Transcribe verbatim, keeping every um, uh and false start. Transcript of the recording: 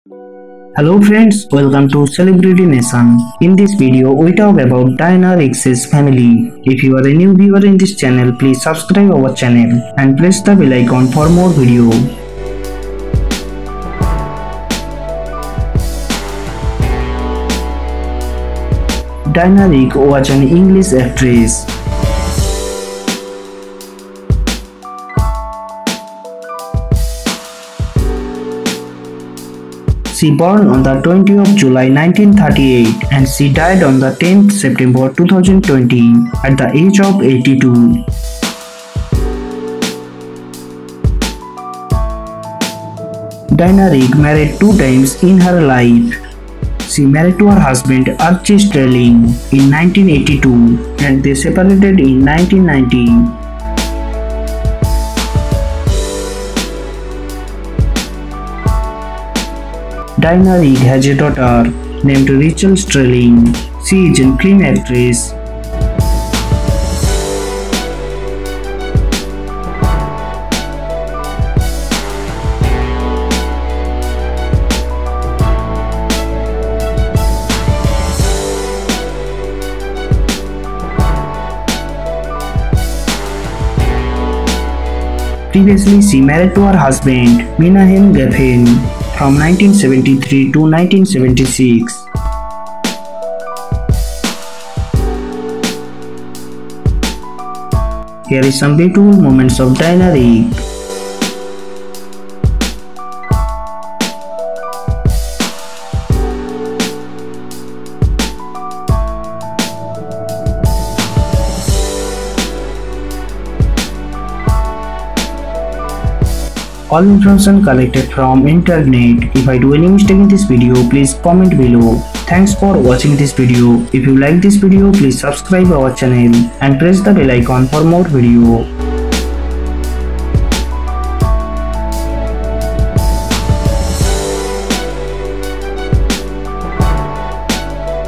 Hello friends, welcome to Celebrity Nation. In this video, we talk about Diana Rigg's family. If you are a new viewer in this channel, please subscribe our channel and press the bell icon for more video. Diana Rigg was an English actress. She born on the twentieth of July nineteen thirty-eight and she died on the tenth of September two thousand twenty at the age of eighty-two. Diana Rigg married two times in her life. She married to her husband Archie Sterling in nineteen eighty-two and they separated in nineteen ninety. Diana Rigg has a daughter named Rachel Sterling. She is a film actress. Previously, she married to her husband Menahem Geffen from nineteen seventy-three to nineteen seventy-six. Here is some beautiful moments of Diana Rigg. All information collected from internet. If I do any mistake in this video, please comment below. Thanks for watching this video. If you like this video, please subscribe our channel and press the bell icon for more video.